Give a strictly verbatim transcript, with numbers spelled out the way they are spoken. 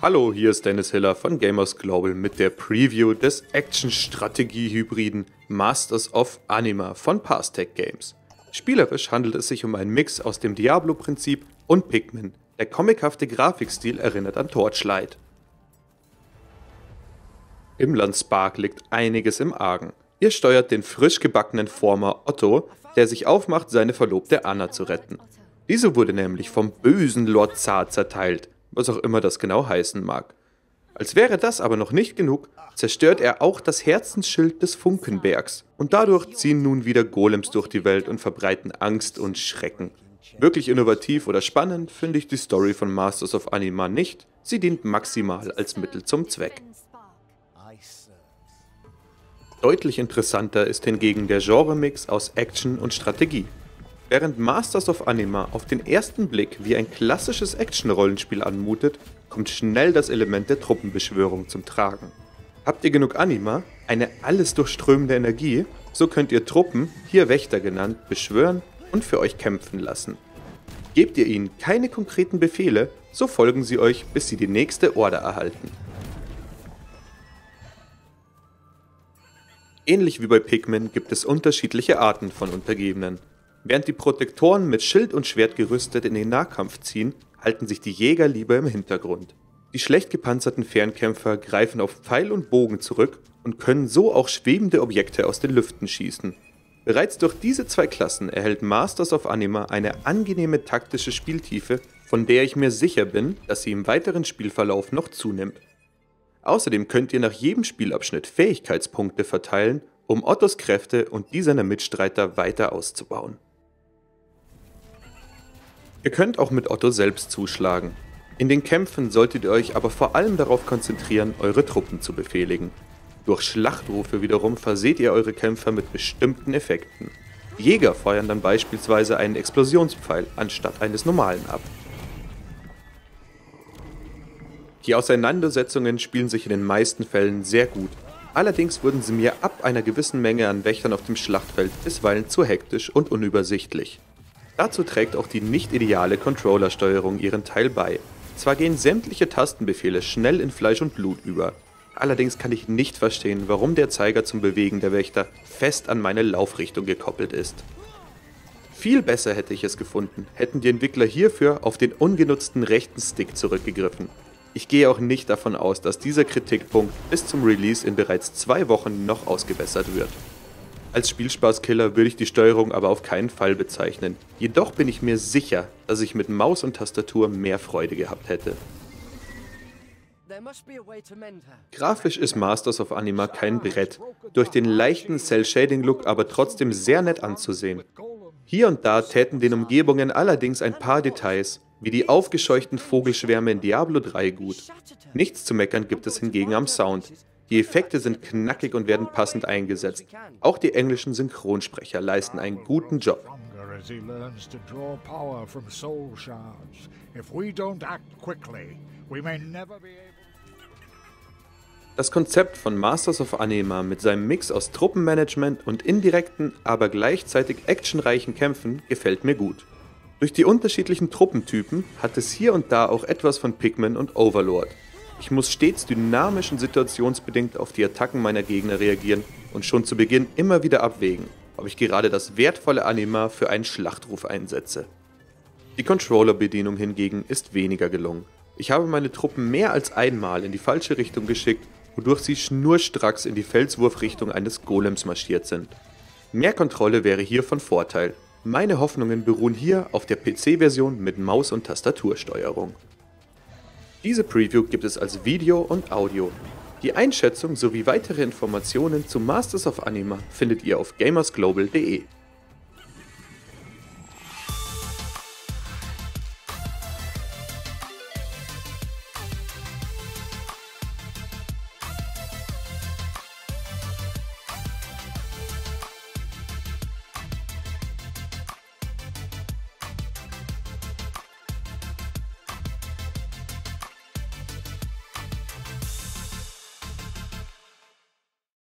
Hallo, hier ist Dennis Hiller von Gamers Global mit der Preview des Action-Strategie-Hybriden Masters of Anima von Pastec Games. Spielerisch handelt es sich um einen Mix aus dem Diablo-Prinzip und Pikmin. Der comichafte Grafikstil erinnert an Torchlight. Im Land Spark liegt einiges im Argen. Ihr steuert den frisch gebackenen Former Otto, der sich aufmacht, seine Verlobte Anna zu retten. Diese wurde nämlich vom bösen Lord Zar zerteilt, was auch immer das genau heißen mag. Als wäre das aber noch nicht genug, zerstört er auch das Herzensschild des Funkenbergs und dadurch ziehen nun wieder Golems durch die Welt und verbreiten Angst und Schrecken. Wirklich innovativ oder spannend finde ich die Story von Masters of Anima nicht, sie dient maximal als Mittel zum Zweck. Deutlich interessanter ist hingegen der Genremix aus Action und Strategie. Während Masters of Anima auf den ersten Blick wie ein klassisches Action-Rollenspiel anmutet, kommt schnell das Element der Truppenbeschwörung zum Tragen. Habt ihr genug Anima, eine alles durchströmende Energie, so könnt ihr Truppen, hier Wächter genannt, beschwören und für euch kämpfen lassen. Gebt ihr ihnen keine konkreten Befehle, so folgen sie euch, bis sie die nächste Order erhalten. Ähnlich wie bei Pikmin gibt es unterschiedliche Arten von Untergebenen. Während die Protektoren mit Schild und Schwert gerüstet in den Nahkampf ziehen, halten sich die Jäger lieber im Hintergrund. Die schlecht gepanzerten Fernkämpfer greifen auf Pfeil und Bogen zurück und können so auch schwebende Objekte aus den Lüften schießen. Bereits durch diese zwei Klassen erhält Masters of Anima eine angenehme taktische Spieltiefe, von der ich mir sicher bin, dass sie im weiteren Spielverlauf noch zunimmt. Außerdem könnt ihr nach jedem Spielabschnitt Fähigkeitspunkte verteilen, um Ottos Kräfte und die seiner Mitstreiter weiter auszubauen. Ihr könnt auch mit Otto selbst zuschlagen. In den Kämpfen solltet ihr euch aber vor allem darauf konzentrieren, eure Truppen zu befehligen. Durch Schlachtrufe wiederum verseht ihr eure Kämpfer mit bestimmten Effekten. Jäger feuern dann beispielsweise einen Explosionspfeil anstatt eines normalen ab. Die Auseinandersetzungen spielen sich in den meisten Fällen sehr gut. Allerdings wurden sie mir ab einer gewissen Menge an Wächtern auf dem Schlachtfeld bisweilen zu hektisch und unübersichtlich. Dazu trägt auch die nicht ideale Controllersteuerung ihren Teil bei. Zwar gehen sämtliche Tastenbefehle schnell in Fleisch und Blut über, allerdings kann ich nicht verstehen, warum der Zeiger zum Bewegen der Wächter fest an meine Laufrichtung gekoppelt ist. Viel besser hätte ich es gefunden, hätten die Entwickler hierfür auf den ungenutzten rechten Stick zurückgegriffen. Ich gehe auch nicht davon aus, dass dieser Kritikpunkt bis zum Release in bereits zwei Wochen noch ausgebessert wird. Als Spielspaßkiller würde ich die Steuerung aber auf keinen Fall bezeichnen, jedoch bin ich mir sicher, dass ich mit Maus und Tastatur mehr Freude gehabt hätte. Grafisch ist Masters of Anima kein Brett, durch den leichten Cell-Shading-Look aber trotzdem sehr nett anzusehen. Hier und da täten den Umgebungen allerdings ein paar Details, wie die aufgescheuchten Vogelschwärme in Diablo drei gut. Nichts zu meckern gibt es hingegen am Sound. Die Effekte sind knackig und werden passend eingesetzt. Auch die englischen Synchronsprecher leisten einen guten Job. Das Konzept von Masters of Anima mit seinem Mix aus Truppenmanagement und indirekten, aber gleichzeitig actionreichen Kämpfen gefällt mir gut. Durch die unterschiedlichen Truppentypen hat es hier und da auch etwas von Pikmin und Overlord. Ich muss stets dynamisch und situationsbedingt auf die Attacken meiner Gegner reagieren und schon zu Beginn immer wieder abwägen, ob ich gerade das wertvolle Anima für einen Schlachtruf einsetze. Die Controller-Bedienung hingegen ist weniger gelungen. Ich habe meine Truppen mehr als einmal in die falsche Richtung geschickt, wodurch sie schnurstracks in die Felswurfrichtung eines Golems marschiert sind. Mehr Kontrolle wäre hier von Vorteil. Meine Hoffnungen beruhen hier auf der P C-Version mit Maus- und Tastatursteuerung. Diese Preview gibt es als Video und Audio. Die Einschätzung sowie weitere Informationen zu Masters of Anima findet ihr auf gamersglobal punkt de.